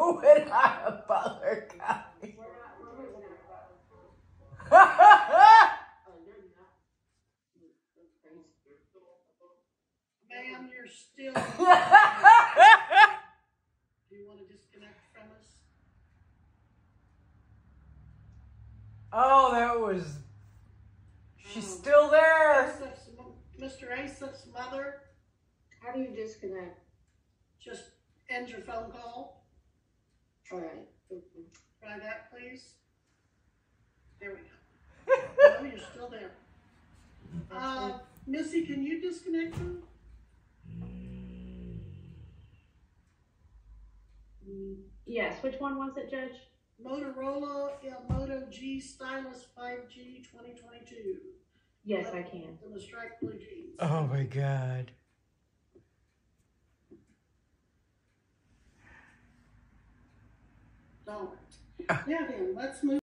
We're not a Butler County. Ma'am, you're still. Do you want to disconnect from us? Oh, that was. She's still there. Mr. Asaph's mother. How do you disconnect? Just end your phone call. All right. Try that, please. There we go. No, you're still there. Missy, can you disconnect them? Yes, which one was it, Judge? Motorola Moto G Stylus 5G 2022. Yes, I can. And the striped blue jeans. Oh my God. So, yeah, then let's move.